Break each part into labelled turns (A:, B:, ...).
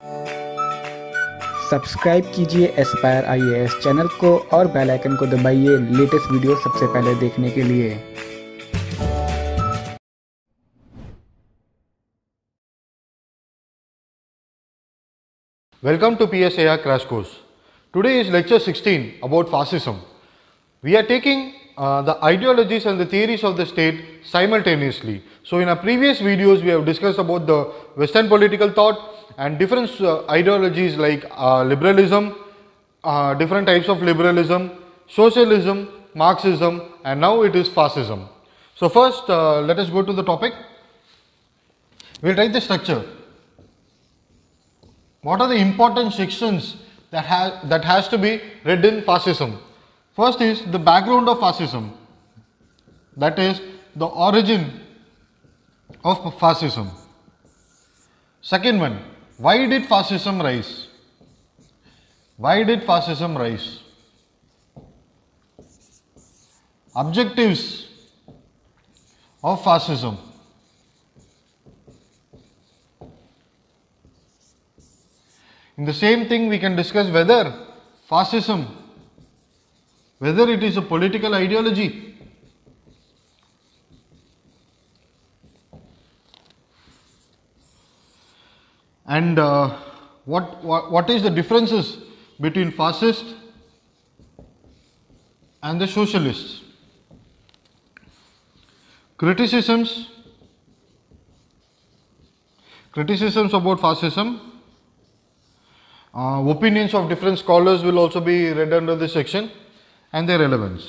A: Subscribe कीजिए Aspire IAS channel को और बेल आइकन को दबाइए लेटेस्ट वीडियो सबसे पहले देखने के लिए।
B: Welcome to PSAR Crash Course. Today is lecture 16 about fascism. We are taking the ideologies and the theories of the state simultaneously. So in our previous videos we have discussed about the Western political thought and different ideologies like liberalism, different types of liberalism, socialism, Marxism, and now it is fascism. So first let us go to the topic. We will write the structure. What are the important sections that has to be read in fascism? First is the background of fascism, that is the origin of fascism. Second one, why did fascism rise? Why did fascism rise? Objectives of fascism. In the same thing we can discuss whether fascism, whether it is a political ideology. And what is the differences between fascist and the socialists. Criticisms about fascism. Opinions of different scholars will also be read under this section and their relevance.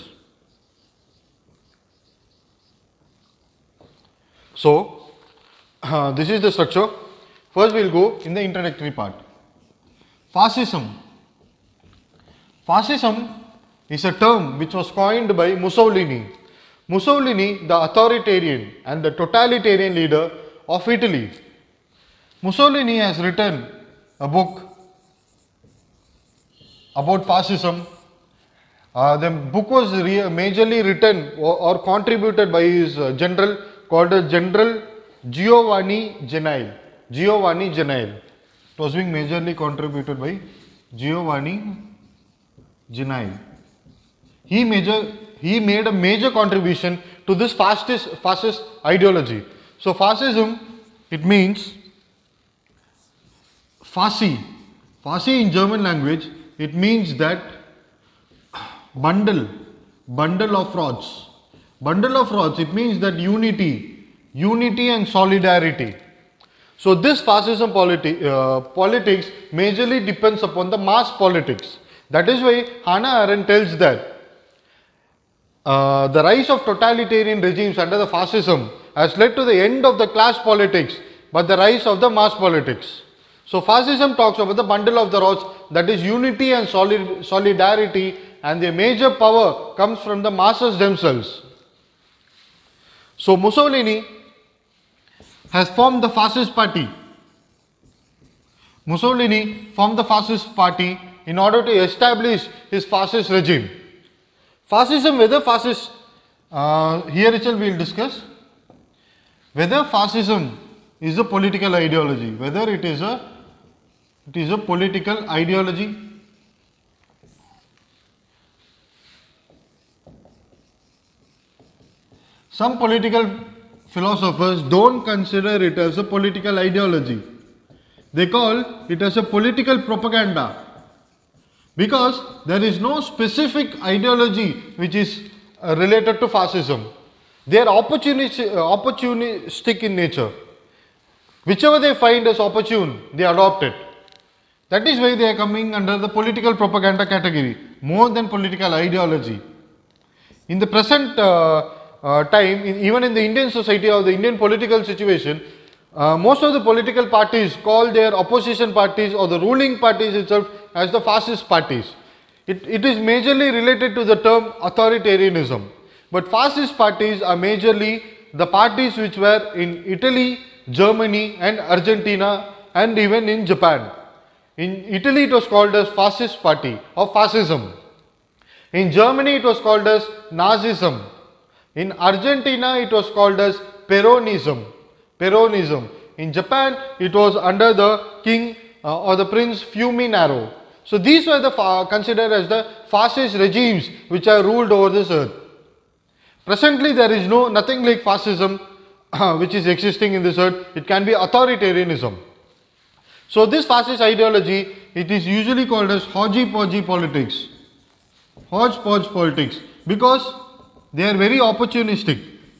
B: So, this is the structure. First we will go in the introductory part. Fascism. Fascism is a term which was coined by Mussolini. Mussolini, the authoritarian and the totalitarian leader of Italy. Mussolini has written a book about fascism. The book was majorly written or contributed by his general called General Giovanni Genaille. Giovanni Genaille. It was being majorly contributed by Giovanni Genaille. He made a major contribution to this fascist ideology. So fascism, it means Fasci. Fasci in German language, it means that bundle of frauds. Bundle of frauds, it means that unity and solidarity. So this fascism politics majorly depends upon the mass politics. That is why Hannah Arendt tells that the rise of totalitarian regimes under the fascism has led to the end of the class politics but the rise of the mass politics. So fascism talks about the bundle of the frauds, that is unity and solidarity, and the major power comes from the masses themselves. So Mussolini has formed the fascist party. Mussolini formed the fascist party in order to establish his fascist regime. Fascism, whether fascist, here itself we will discuss whether fascism is a political ideology, whether it is a political ideology. Some political philosophers don't consider it as a political ideology. They call it as a political propaganda because there is no specific ideology which is related to fascism. They are opportunistic in nature. Whichever they find as opportune, they adopt it. That is why they are coming under the political propaganda category more than political ideology. In the present time, even in the Indian society or the Indian political situation, most of the political parties call their opposition parties or the ruling parties itself as the fascist parties. It is majorly related to the term authoritarianism. But fascist parties are majorly the parties which were in Italy, Germany and Argentina and even in Japan. In Italy it was called as fascist party or fascism. In Germany it was called as Nazism. In Argentina it was called as Peronism. In Japan it was under the King or the Prince Fiuminaro. So these were considered as the fascist regimes which are ruled over this earth. Presently there is nothing like fascism which is existing in this earth. It can be authoritarianism. So this fascist ideology, it is usually called as hodgepodge politics. Hodgepodge politics, because they are very opportunistic.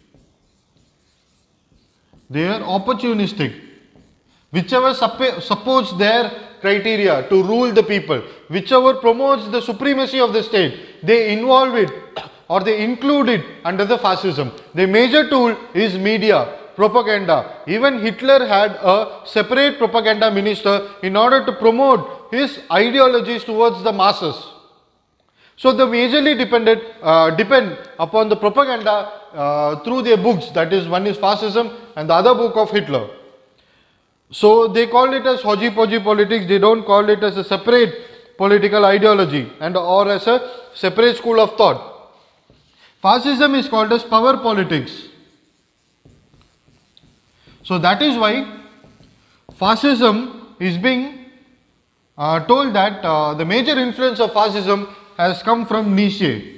B: They are opportunistic. Whichever supports their criteria to rule the people, whichever promotes the supremacy of the state, they involve it or they include it under the fascism. The major tool is media, propaganda. Even Hitler had a separate propaganda minister in order to promote his ideologies towards the masses. So they majorly depend upon the propaganda through their books. That is, one is fascism and the other book of Hitler. So they call it as hodgepodge politics. They don't call it as a separate political ideology or as a separate school of thought. Fascism is called as power politics. So that is why fascism is being told that the major influence of fascism has come from Nietzsche.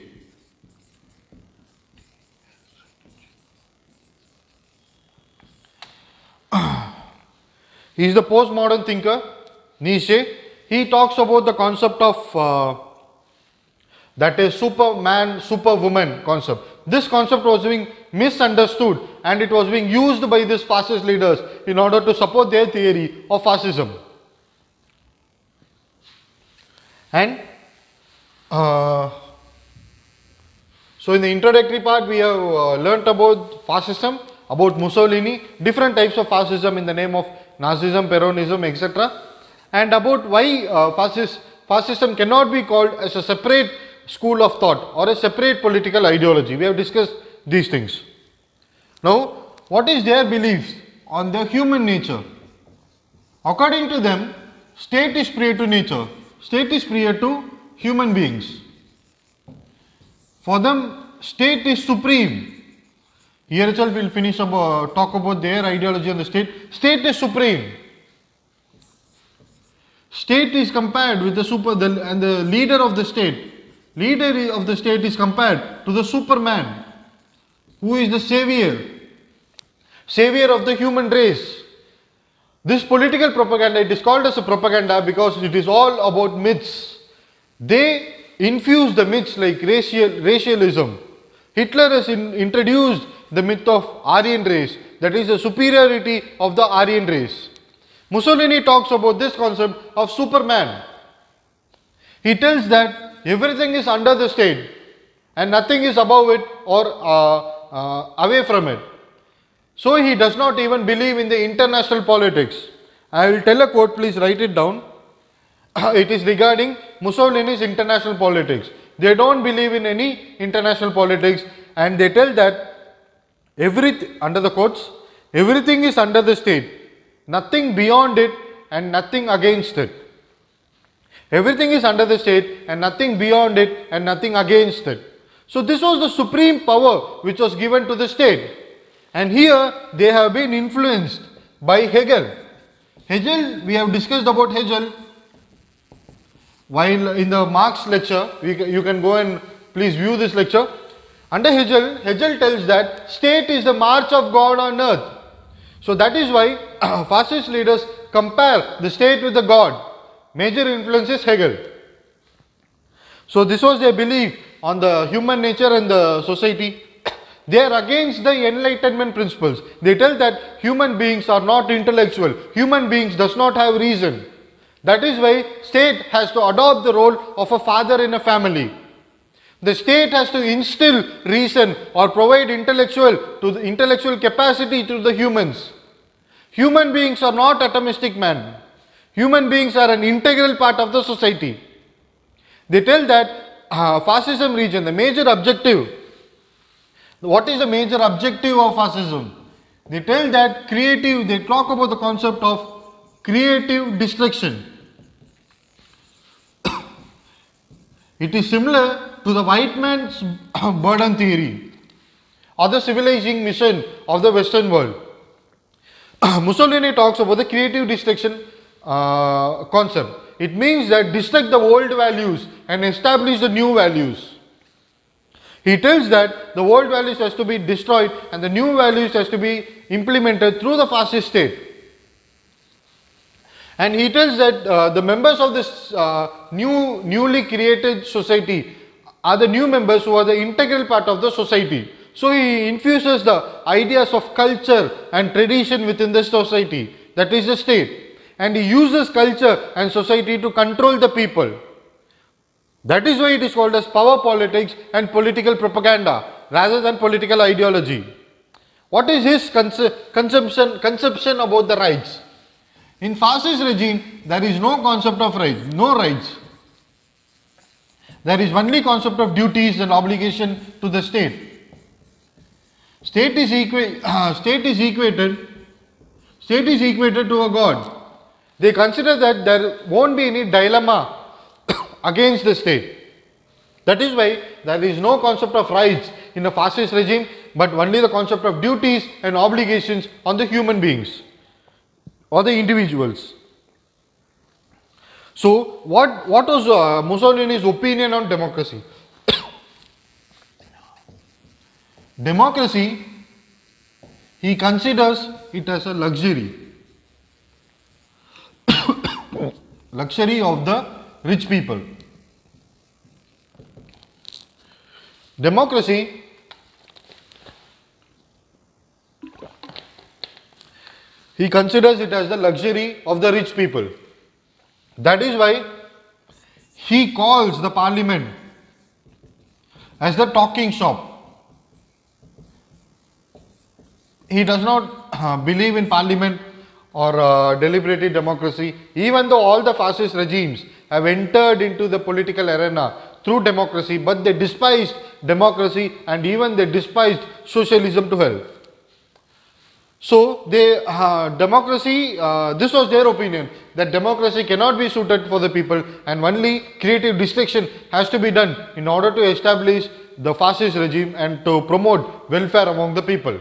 B: He is the postmodern thinker, Nietzsche. He talks about the concept of that is Superman, Superwoman concept. This concept was being misunderstood and it was being used by these fascist leaders in order to support their theory of fascism. And so in the introductory part we have learnt about fascism, about Mussolini, different types of fascism in the name of Nazism, Peronism, etc. And about why fascism cannot be called as a separate school of thought or a separate political ideology. We have discussed these things. Now, what is their beliefs on the human nature? According to them, state is prior to nature. State is prior to human beings. For them, state is supreme. Here itself we will finish talk about their ideology on the state. State is supreme. State is compared with the leader of the state. Leader of the state is compared to the Superman, who is the savior of the human race. This political propaganda, it is called as a propaganda because it is all about myths. They infuse the myths like racialism. Hitler has introduced the myth of Aryan race, that is the superiority of the Aryan race. Mussolini talks about this concept of Superman. He tells that everything is under the state and nothing is above it or away from it. So he does not even believe in the international politics. I will tell a quote, please write it down. It is regarding Mussolini's international politics. They don't believe in any international politics and they tell that under the quotes, everything is under the state, nothing beyond it and nothing against it. Everything is under the state and nothing beyond it and nothing against it. So this was the supreme power which was given to the state. And here they have been influenced by Hegel. Hegel, we have discussed about Hegel while in the Marx lecture. You can go and please view this lecture. Under Hegel, Hegel tells that state is the march of God on earth. So that is why fascist leaders compare the state with the God. Major influence is Hegel. So this was their belief on the human nature and the society. They are against the enlightenment principles. They tell that human beings are not intellectual. Human beings does not have reason. That is why state has to adopt the role of a father in a family. The state has to instill reason or provide intellectual capacity to the humans. Human beings are not atomistic man. Human beings are an integral part of the society. They tell that fascism region, the major objective. What is the major objective of fascism? They tell that they talk about the concept of creative destruction. It is similar to the white man's burden theory or the civilizing mission of the Western world. Mussolini talks about the creative destruction concept. It means that destruct the old values and establish the new values. He tells that the old values has to be destroyed and the new values has to be implemented through the fascist state. And he tells that the members of this newly created society are the new members who are the integral part of the society. So he infuses the ideas of culture and tradition within the society, that is the state. And he uses culture and society to control the people. That is why it is called as power politics and political propaganda rather than political ideology. What is his conception about the rights? In fascist regime, there is no concept of rights, no rights. There is only concept of duties and obligation to the state. State is equated to a god. They consider that there won't be any dilemma against the state. That is why there is no concept of rights in a fascist regime, but only the concept of duties and obligations on the human beings or the individuals. So, what was Mussolini's opinion on democracy? Democracy, he considers it as a luxury. Luxury of the rich people. Democracy he considers it as the luxury of the rich people. That is why he calls the parliament as the talking shop. He does not believe in parliament or deliberative democracy, even though all the fascist regimes have entered into the political arena through democracy, but they despised democracy and even they despised socialism to hell. So, democracy, this was their opinion, that democracy cannot be suited for the people and only creative destruction has to be done in order to establish the fascist regime and to promote welfare among the people.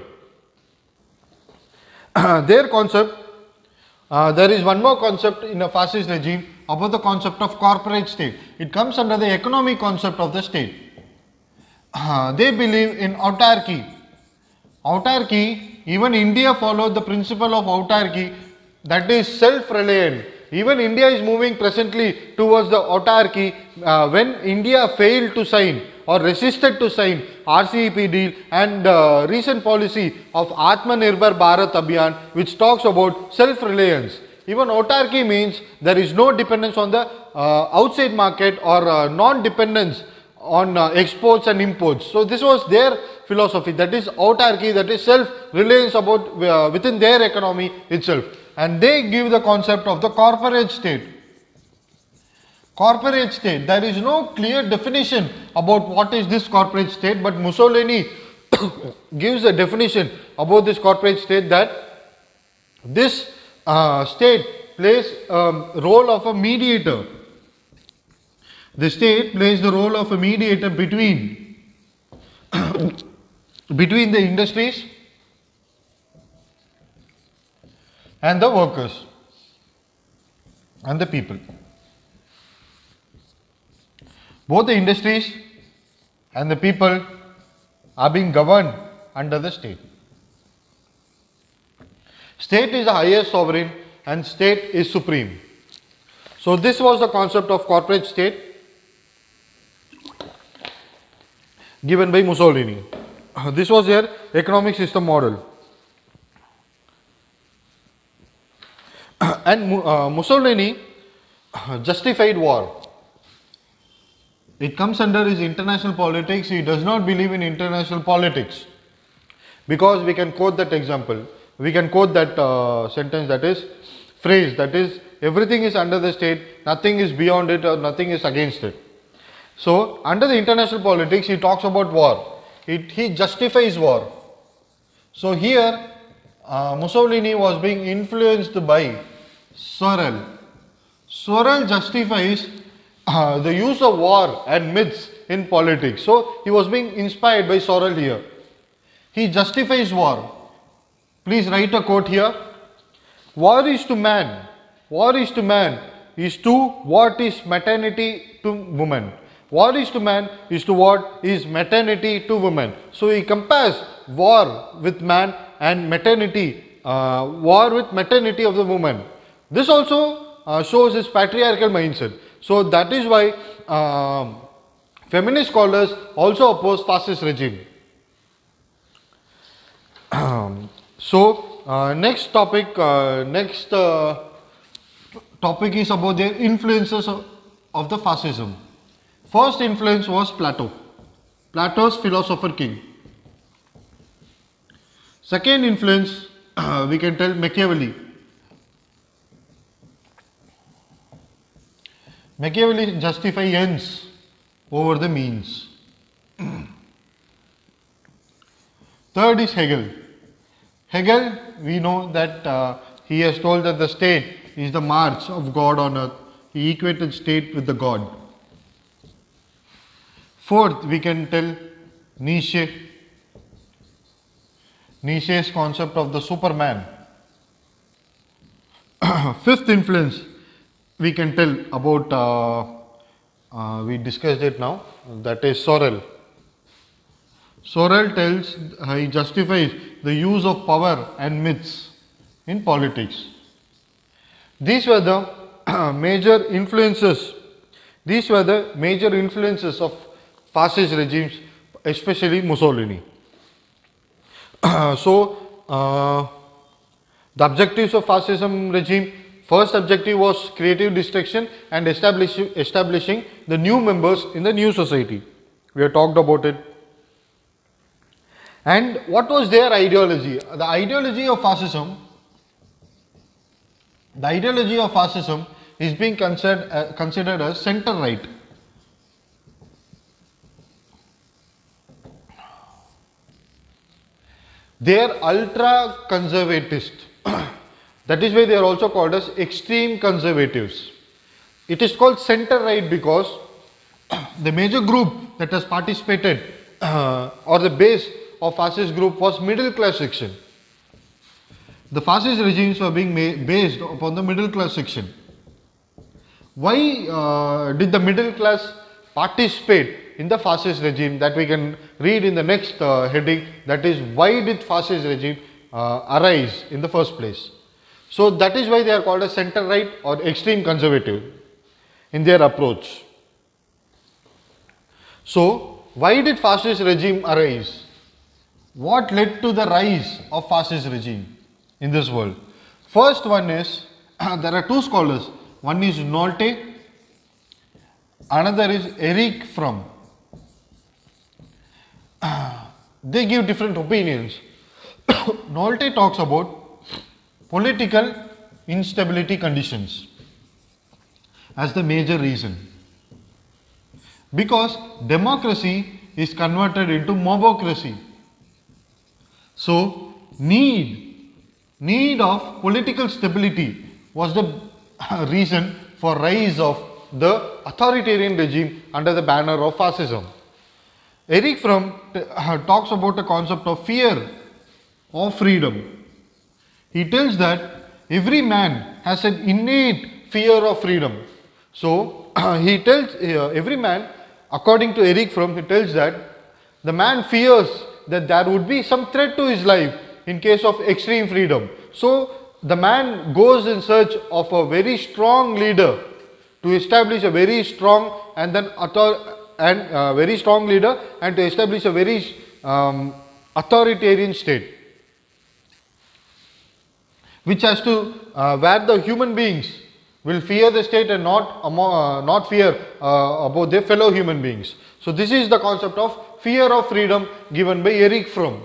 B: Their concept, there is one more concept in a fascist regime about the concept of corporate state. It comes under the economic concept of the state. They believe in autarky. Autarky, even India followed the principle of autarky, that is self-reliant. Even India is moving presently towards the autarky when India failed to sign or resisted to sign RCEP deal and recent policy of Atmanirbhar Bharat Abhiyan, which talks about self-reliance. Even autarky means there is no dependence on the outside market or non-dependence on exports and imports. So this was their philosophy, that is autarky, that is self-reliance about within their economy itself. And they give the concept of the corporate state. Corporate state, there is no clear definition about what is this corporate state, but Mussolini gives a definition about this corporate state, that this state plays a role of a mediator. The state plays the role of a mediator between the industries and the workers and the people. Both the industries and the people are being governed under the state. State is the highest sovereign and state is supreme. So this was the concept of corporate state given by Mussolini. This was their economic system model. And Mussolini justified war. It comes under his international politics. He does not believe in international politics, because we can quote that example. We can quote that sentence, that is phrase, that is everything is under the state, nothing is beyond it or nothing is against it. So under the international politics he talks about war. He justifies war. So here Mussolini was being influenced by Sorel. Sorel justifies the use of war and myths in politics. So he was being inspired by Sorel here. He justifies war. Please write a quote here. War is to man War is to man is to what is maternity to woman. War is to man is to what is maternity to woman. So he compares war with man and maternity, war with maternity of the woman. This also shows his patriarchal mindset. So that is why feminist scholars also oppose fascist regime. Next topic is about the influences of the fascism. First influence was Plato, Plato's philosopher king. Second influence we can tell Machiavelli. Machiavelli justify ends over the means. Third is Hegel. Hegel, we know that he has told that the state is the march of God on earth. He equated state with the God. Fourth, we can tell Nietzsche. Nietzsche's concept of the Superman. Fifth influence, we can tell about, we discussed it now, that is Sorel. Sorel tells, he justifies the use of power and myths in politics. These were the major influences. These were the major influences of fascist regimes, especially Mussolini. The objectives of fascism regime, first objective was creative destruction and establishing the new members in the new society. We have talked about it. And what was their ideology? The ideology of fascism is being considered as center right. They are ultra conservatist. That is why they are also called as extreme conservatives. It is called center right because the major group that has participated or the base of fascist group was middle class section. The fascist regimes were being based upon the middle class section. Why did the middle class participate in the fascist regime? That we can read in the next heading, that is, why did fascist regime arise in the first place? So that is why they are called as center right or extreme conservative in their approach. So why did fascist regime arise? What led to the rise of fascist regime in this world? First one is, there are two scholars. One is Nolte, another is Erich Fromm. They give different opinions. Nolte talks about political instability conditions as the major reason, because democracy is converted into mobocracy. So need of political stability was the reason for rise of the authoritarian regime under the banner of fascism. Erich Fromm talks about the concept of fear of freedom. He tells that every man has an innate fear of freedom. So he tells every man, according to Erich Fromm, he tells that the man fears that there would be some threat to his life in case of extreme freedom. So the man goes in search of a very strong leader to establish a very strong and then very strong leader and to establish a very authoritarian state, which has to where the human beings will fear the state and not fear about their fellow human beings. So this is the concept of fear of freedom given by Erich Fromm.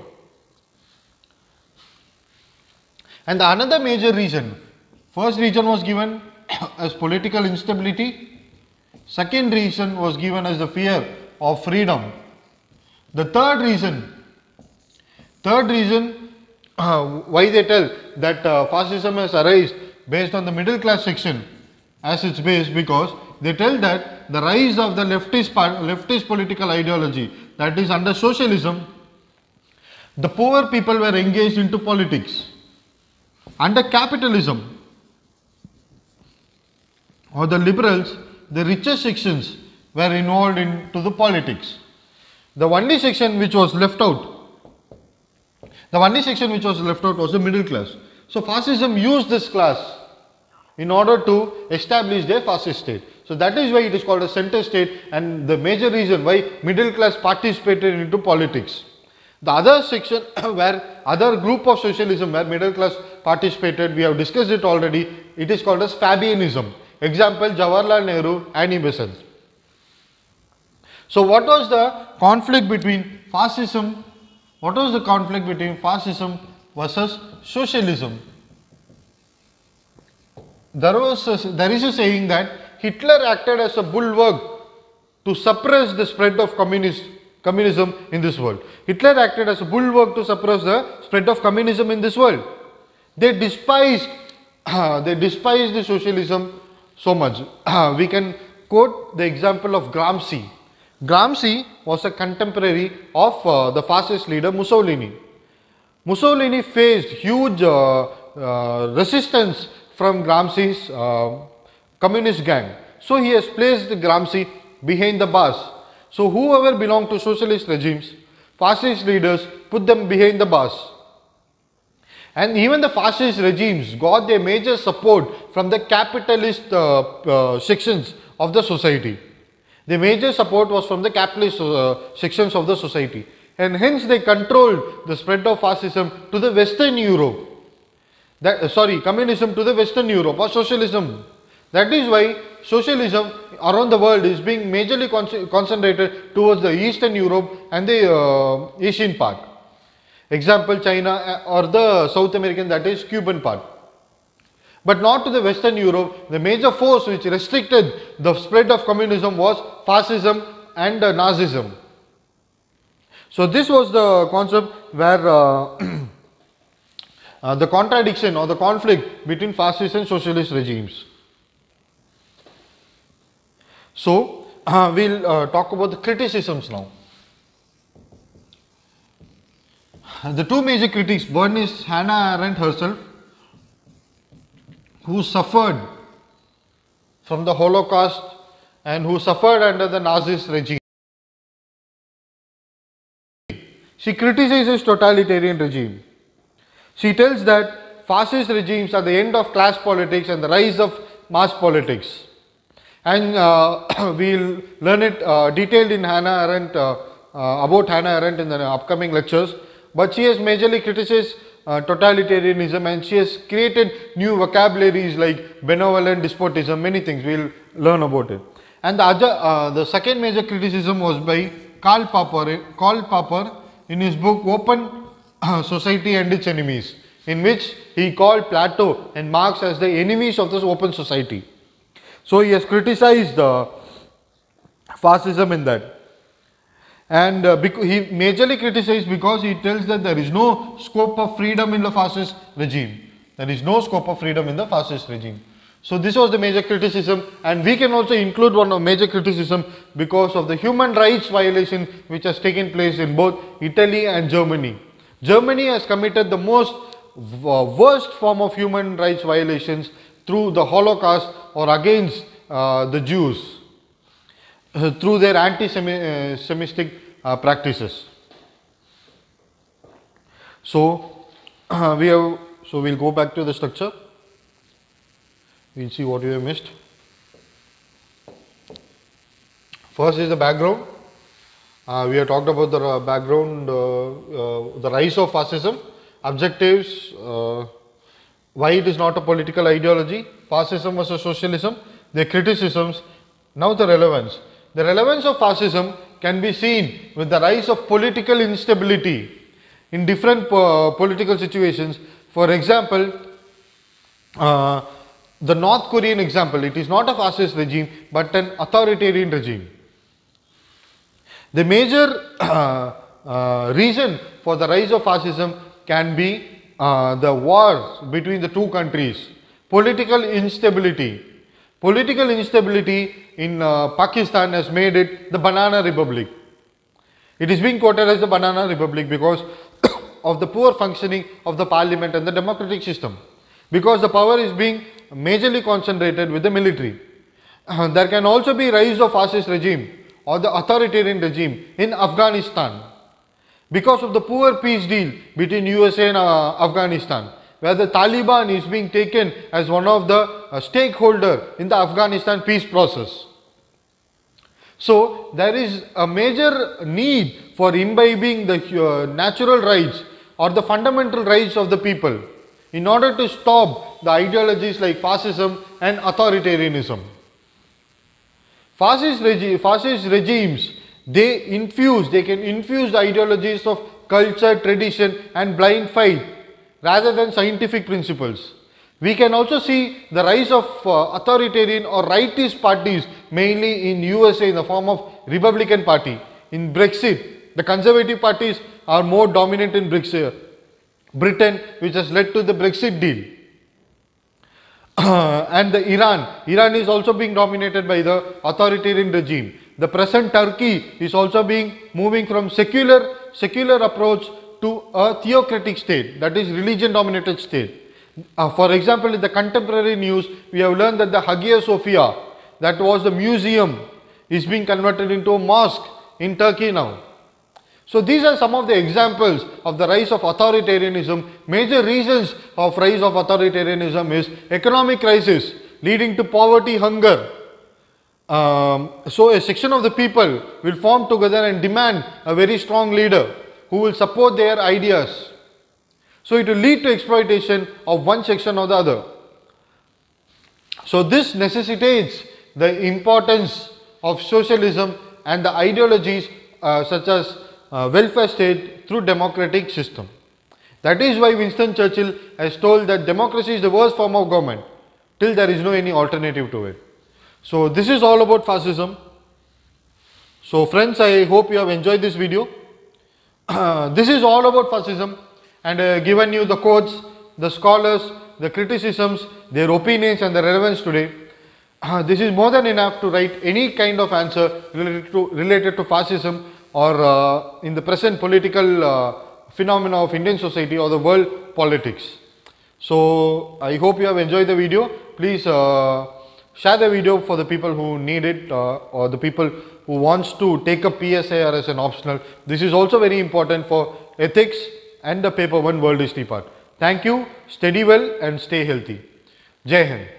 B: And the another major reason, first reason was given as political instability, second reason was given as the fear of freedom. The third reason why they tell that fascism has arisen based on the middle class section as its base, because they tell that the rise of the leftist political ideology, that is under socialism, the poor people were engaged into politics. Under capitalism, or the liberals, the richest sections were involved into the politics. The only section which was left out, was the middle class. So fascism used this class in order to establish their fascist state. So that is why it is called a center state, and the major reason why middle class participated into politics. The other section where other group of socialism where middle class participated, we have discussed it already, it is called as Fabianism. Example, Jawaharlal Nehru, Annie Besant. So what was the conflict between fascism? What was the conflict between fascism versus socialism? There is a saying that Hitler acted as a bulwark to suppress the spread of communism in this world. Hitler acted as a bulwark to suppress the spread of communism in this world. They despised the socialism so much. We can quote the example of Gramsci. Gramsci was a contemporary of the fascist leader Mussolini. Mussolini faced huge resistance from Gramsci's communist gang. So he has placed Gramsci behind the bars. So whoever belonged to socialist regimes, fascist leaders put them behind the bars. And even the fascist regimes got their major support from the capitalist sections of the society. The major support was from the capitalist sections of the society, and hence they controlled the spread of fascism to the Western Europe. Communism to the Western Europe, or socialism. That is why socialism around the world is being majorly concentrated towards the Eastern Europe and the Asian part. Example, China or the South American, that is Cuban part. But not to the Western Europe. The major force which restricted the spread of communism was fascism and Nazism. So this was the concept where the contradiction or the conflict between fascist and socialist regimes. So we'll talk about the criticisms now. The two major critics, one is Hannah Arendt herself, who suffered from the Holocaust and who suffered under the Nazist regime. She criticizes totalitarian regime. She tells that fascist regimes are the end of class politics and the rise of mass politics. And we'll learn it detailed in Hannah Arendt, about Hannah Arendt in the upcoming lectures. But she has majorly criticized totalitarianism, and she has created new vocabularies like benevolent despotism, many things. We'll learn about it. And the second major criticism was by Karl Popper in his book Open Society and Its Enemies, in which he called Plato and Marx as the enemies of this open society. So he has criticized fascism in that. And he majorly criticized because he tells that there is no scope of freedom in the fascist regime. There is no scope of freedom in the fascist regime. So this was the major criticism, and we can also include one major criticism because of the human rights violation which has taken place in both Italy and Germany. Germany has committed the most worst form of human rights violations through the Holocaust or against the Jews. Through their anti-Semitic practices. So we'll go back to the structure. We'll see what we have missed. First is the background. We have talked about the background, the rise of fascism, objectives, why it is not a political ideology, fascism versus socialism, their criticisms, now the relevance. The relevance of fascism can be seen with the rise of political instability in different political situations. For example, the North Korean example, it is not a fascist regime but an authoritarian regime. The major reason for the rise of fascism can be the wars between the two countries, political instability. Political instability in Pakistan has made it the Banana Republic. It is being quoted as the Banana Republic because of the poor functioning of the parliament and the democratic system. Because the power is being majorly concentrated with the military. there can also be rise of fascist regime or the authoritarian regime in Afghanistan because of the poor peace deal between USA and Afghanistan, where the Taliban is being taken as one of the stakeholder in the Afghanistan peace process. So there is a major need for imbibing the natural rights or the fundamental rights of the people in order to stop the ideologies like fascism and authoritarianism. Fascist regimes, they can infuse the ideologies of culture, tradition and blind faith rather than scientific principles. We can also see the rise of authoritarian or rightist parties, mainly in USA in the form of Republican Party. In Brexit, the conservative parties are more dominant in Britain, which has led to the Brexit deal. And the Iran is also being dominated by the authoritarian regime. The present Turkey is also moving from secular approach to a theocratic state, that is religion dominated state. For example, in the contemporary news, we have learned that the Hagia Sophia, that was the museum, is being converted into a mosque in Turkey now. So these are some of the examples of the rise of authoritarianism. Major reasons of rise of authoritarianism is economic crisis leading to poverty, hunger. So a section of the people will form together and demand a very strong leader who will support their ideas. So it will lead to exploitation of one section or the other. So this necessitates the importance of socialism and the ideologies such as welfare state through democratic system. That is why Winston Churchill has told that democracy is the worst form of government till there is no any alternative to it. So this is all about fascism. So friends, I hope you have enjoyed this video. This is all about fascism, and given you the quotes, the scholars, the criticisms, their opinions and the relevance today. This is more than enough to write any kind of answer related to fascism or in the present political phenomena of Indian society or the world politics. So I hope you have enjoyed the video. Please share the video for the people who need it or the people who wants to take up PSIR as an optional. This is also very important for ethics and the paper 1 world history part. Thank you, study well and stay healthy. Jai Hind.